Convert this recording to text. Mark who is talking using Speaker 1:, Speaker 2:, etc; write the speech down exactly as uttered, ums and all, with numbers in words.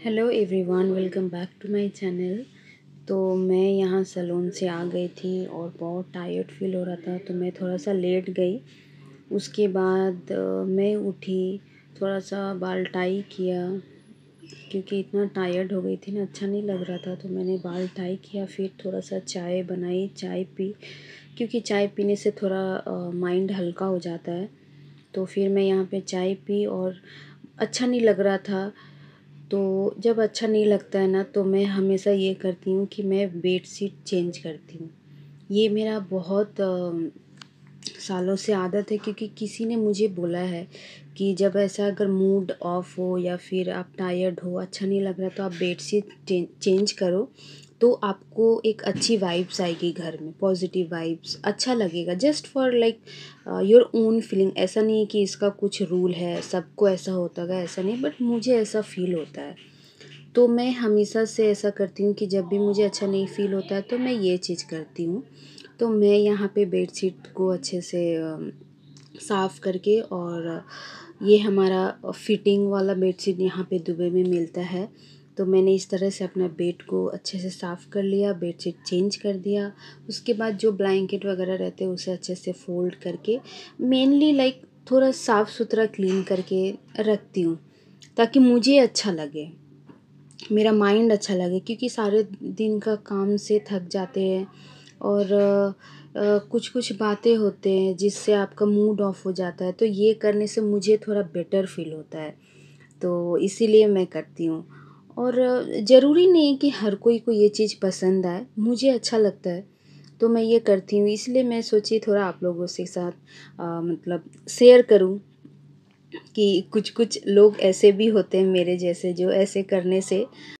Speaker 1: Hello everyone, welcome back to my channel. तो मैं यहाँ सैलून से आ गई थी और बहुत टायर्ड फील हो रहा था, तो मैं थोड़ा सा लेट गई। उसके बाद अ, मैं उठी, थोड़ा सा बाल टाई किया क्योंकि इतना टायर्ड हो गई थी ना, अच्छा नहीं लग रहा था। तो मैंने बाल टाई किया, फिर थोड़ा सा चाय बनाई, चाय पी क्योंकि चाय पीने से थोड़ा माइंड हल्का हो जाता है। तो फिर मैं यहाँ पे चाय पी और अच्छा नहीं लग रहा था। तो जब अच्छा नहीं लगता है ना, तो मैं हमेशा ये करती हूँ कि मैं बेडशीट चेंज करती हूँ। ये मेरा बहुत अ, सालों से आदत है, क्योंकि किसी ने मुझे बोला है कि जब ऐसा अगर मूड ऑफ हो या फिर आप टायर्ड हो, अच्छा नहीं लग रहा, तो आप बेडशीट चेंज करो, तो आपको एक अच्छी वाइब्स आएगी घर में, पॉजिटिव वाइब्स, अच्छा लगेगा। Just for like your own feeling. ऐसा नहीं है कि इसका कुछ रूल है, सबको ऐसा होता है, ऐसा नहीं, बट मुझे ऐसा फील होता है। तो मैं हमेशा से ऐसा करती हूँ कि जब भी मुझे अच्छा नहीं फ़ील होता है तो मैं ये चीज़ करती हूँ। तो मैं यहाँ पे बेडशीट को अच्छे से अ, साफ़ करके, और ये हमारा फिटिंग वाला बेडशीट यहाँ पे दुबई में मिलता है। तो मैंने इस तरह से अपना बेड को अच्छे से साफ़ कर लिया, बेडशीट चेंज कर दिया। उसके बाद जो ब्लैंकेट वगैरह रहते हैं उसे अच्छे से फ़ोल्ड करके, मेनली लाइक थोड़ा साफ़ सुथरा क्लीन करके रखती हूँ, ताकि मुझे अच्छा लगे, मेरा माइंड अच्छा लगे। क्योंकि सारे दिन का काम से थक जाते हैं, और कुछ कुछ बातें होते हैं जिससे आपका मूड ऑफ हो जाता है। तो ये करने से मुझे थोड़ा बेटर फील होता है, तो इसीलिए मैं करती हूँ। और ज़रूरी नहीं कि हर कोई को ये चीज़ पसंद आए, मुझे अच्छा लगता है तो मैं ये करती हूँ। इसलिए मैं सोची थोड़ा आप लोगों के साथ अ, मतलब शेयर करूँ कि कुछ कुछ लोग ऐसे भी होते हैं मेरे जैसे, जो ऐसे करने से